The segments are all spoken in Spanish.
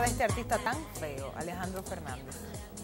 de este artista tan feo, Alejandro Fernández?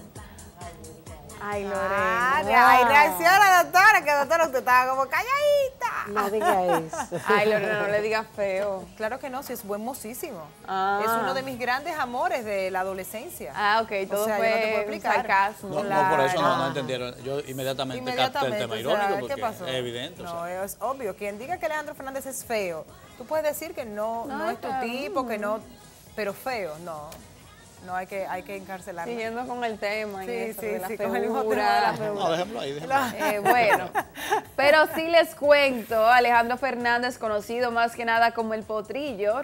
Ay, Lorena. Ay, reacciona, doctora, que doctora, usted estaba como calladita. No diga eso. Ay, Lorena, no le digas feo. Claro que no, si es buen mocísimo. Ah. Es uno de mis grandes amores de la adolescencia. Ah, ok, todo O sea, yo fue no te puedo explicar. sarcasmo. No, por eso Claro. no entendieron. Yo inmediatamente capté el tema o sea, irónico porque ¿qué pasó? es evidente. No, o sea. es obvio. Quien diga que Alejandro Fernández es feo, tú puedes decir que no es tu está tipo, que bien. no, pero feo, no. No hay que encarcelarlo. Siguiendo con el tema, Sí, en eso, sí, de la sí, con el mismo tema de la feura. feura. No, déjenlo ahí, déjenlo ahí. Bueno, pero sí les cuento, Alejandro Fernández, conocido más que nada como El Potrillo,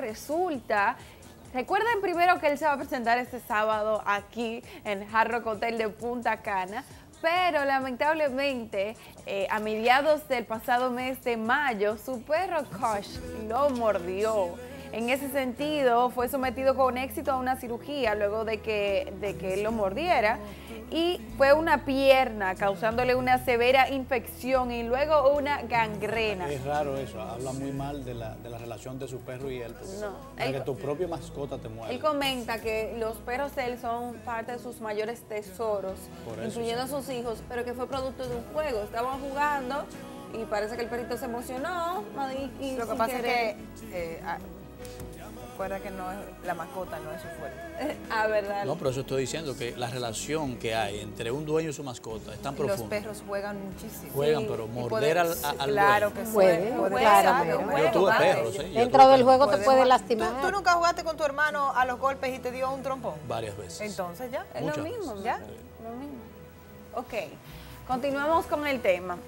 recuerden primero que él se va a presentar este sábado aquí en Hard Rock Hotel de Punta Cana, pero lamentablemente a mediados del pasado mes de mayo, su perro Kush lo mordió. En ese sentido, fue sometido con éxito a una cirugía luego de que él lo mordiera y fue una pierna causándole una severa infección y luego una gangrena. Es raro eso, habla muy mal de la relación de su perro y él. No, De que tu propia mascota te muerde. Él comenta que los perros de él son parte de sus mayores tesoros, Por eso, incluyendo a sí. sus hijos, pero que fue producto de un juego. Estaban jugando y parece que el perrito se emocionó y Lo que sin pasa querer- es que recuerda que no es, la mascota no es su fuerte. verdad. No, pero eso estoy diciendo que la relación que hay entre un dueño y su mascota es tan Y los profunda. perros juegan muchísimo. Juegan, Sí. pero Y morder al claro dueño. que Puede, puede, claramente. puede, Yo tuve puede. perros, ¿eh? Yo Dentro tuve del juego perros te puede ¿Tú lastimar. nunca jugaste con tu hermano a los golpes y te dio un trompón? varias veces. Entonces ya. Es Muchas lo mismo, veces. ¿Ya? Lo mismo. Ok, continuamos con el tema.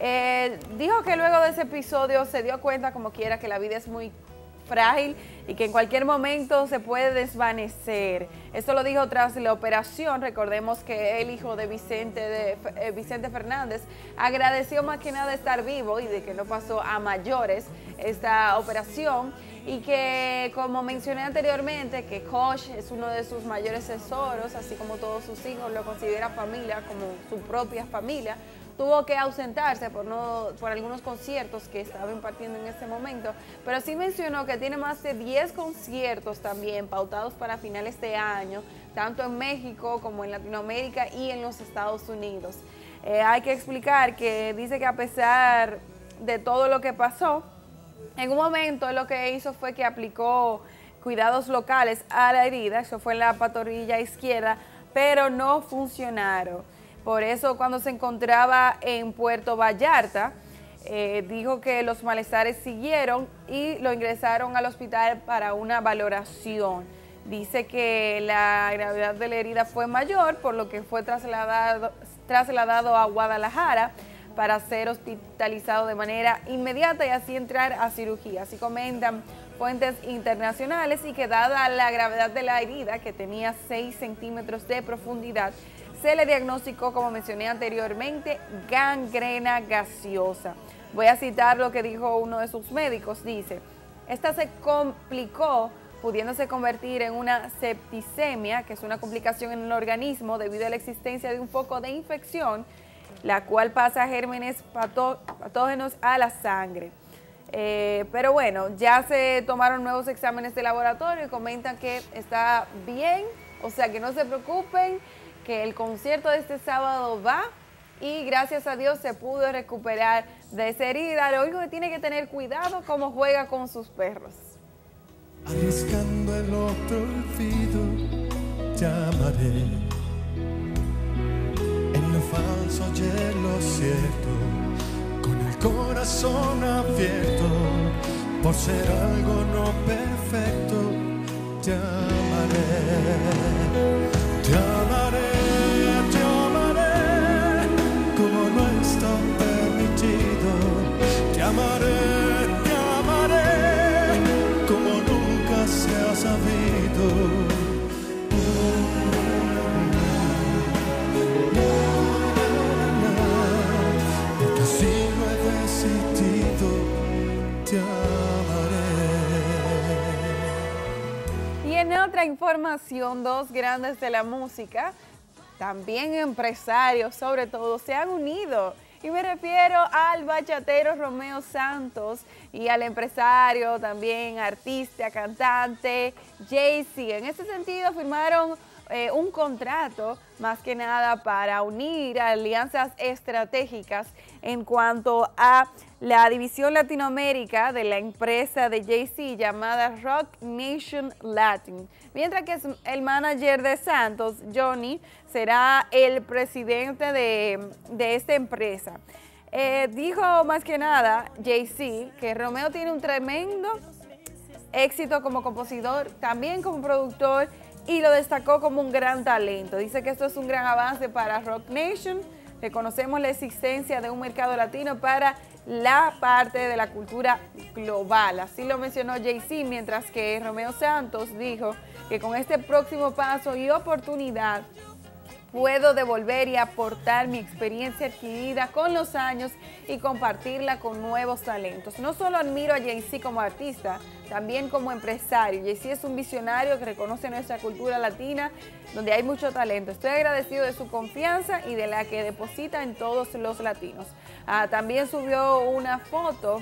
Dijo que luego de ese episodio se dio cuenta como quiera que la vida es muy frágil y que en cualquier momento se puede desvanecer. Esto lo dijo tras la operación. Recordemos que el hijo de Vicente Fernández agradeció más que nada estar vivo y de que no pasó a mayores esta operación y que, como mencioné anteriormente, que Kush es uno de sus mayores tesoros, así como todos sus hijos, lo considera familia, como su propia familia. Tuvo que ausentarse por algunos conciertos que estaba impartiendo en este momento, pero sí mencionó que tiene más de 10 conciertos también pautados para finales de año, tanto en México como en Latinoamérica y en los Estados Unidos. Hay que explicar que dice que a pesar de todo lo que pasó, en un momento lo que hizo fue que aplicó cuidados locales a la herida, eso fue en la pantorrilla izquierda, pero no funcionaron. Por eso cuando se encontraba en Puerto Vallarta, dijo que los malestares siguieron y lo ingresaron al hospital para una valoración. Dice que la gravedad de la herida fue mayor, por lo que fue trasladado a Guadalajara para ser hospitalizado de manera inmediata y así entrar a cirugía. Así comentan fuentes internacionales y que dada la gravedad de la herida, que tenía 6 centímetros de profundidad, se le diagnosticó, como mencioné anteriormente, gangrena gaseosa. Voy a citar lo que dijo uno de sus médicos. Dice, esta se complicó pudiéndose convertir en una septicemia, que es una complicación en el organismo debido a la existencia de un foco de infección, la cual pasa gérmenes patógenos a la sangre. Pero bueno, ya se tomaron nuevos exámenes de laboratorio y comentan que está bien, o sea que no se preocupen, que el concierto de este sábado va y gracias a Dios se pudo recuperar de esa herida. Lo único que tiene que tener cuidado cómo juega con sus perros. Arriesgando el otro olvido, llamaré en lo falso y en lo cierto, con el corazón abierto, por ser algo no perfecto, llamaré, llamaré. Como no está permitido, te amaré, como nunca se ha sabido. Porque si lo he decidido, te amaré. Y en otra información, dos grandes de la música, también empresarios sobre todo, se han unido Y me refiero al bachatero Romeo Santos y al empresario, también artista, cantante, Jay-Z. En este sentido firmaron un contrato más que nada para unir alianzas estratégicas en cuanto a la división Latinoamérica de la empresa de Jay-Z llamada Roc Nation Latin. Mientras que el manager de Santos, Johnny, será el presidente de esta empresa. Dijo más que nada Jay-Z que Romeo tiene un tremendo éxito como compositor, también como productor, y lo destacó como un gran talento. Dice que esto es un gran avance para Roc Nation. Reconocemos la existencia de un mercado latino para la parte de la cultura global. Así lo mencionó Jay-Z, mientras que Romeo Santos dijo que con este próximo paso y oportunidad puedo devolver y aportar mi experiencia adquirida con los años y compartirla con nuevos talentos. No solo admiro a Jay-Z como artista, también como empresario. Jay-Z es un visionario que reconoce nuestra cultura latina, donde hay mucho talento. Estoy agradecido de su confianza y de la que deposita en todos los latinos. También subió una foto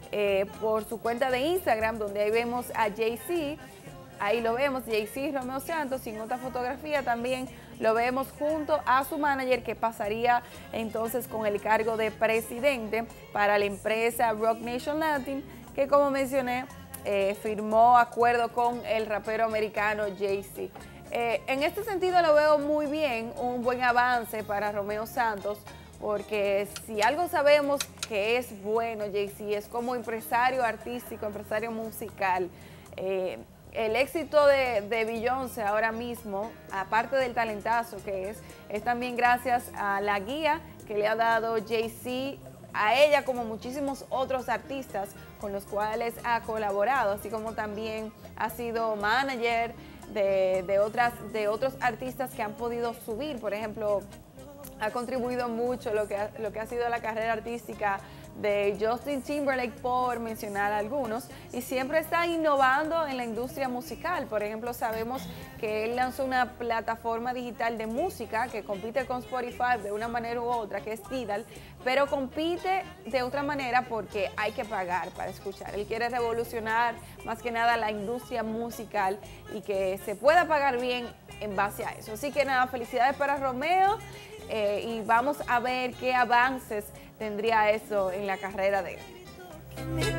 por su cuenta de Instagram, donde ahí vemos a Jay-Z. Ahí lo vemos, Jay-Z y Romeo Santos, y en otra fotografía también lo vemos junto a su manager, que pasaría entonces con el cargo de presidente para la empresa Roc Nation Latin, que como mencioné, firmó acuerdo con el rapero americano Jay-Z. En este sentido lo veo muy bien, un buen avance para Romeo Santos, porque si algo sabemos que es bueno Jay-Z es como empresario artístico, empresario musical. El éxito de Beyoncé ahora mismo, aparte del talentazo que es también gracias a la guía que le ha dado Jay-Z a ella, como muchísimos otros artistas con los cuales ha colaborado, así como también ha sido manager de otros artistas que han podido subir. Por ejemplo, ha contribuido mucho lo que ha sido la carrera artística de Justin Timberlake, por mencionar algunos, y siempre está innovando en la industria musical. Por ejemplo, sabemos que él lanzó una plataforma digital de música que compite con Spotify de una manera u otra, que es Tidal, pero compite de otra manera porque hay que pagar para escuchar. Él quiere revolucionar más que nada la industria musical y que se pueda pagar bien en base a eso. Así que nada, felicidades para Romeo. Y vamos a ver qué avances tendría eso en la carrera de él.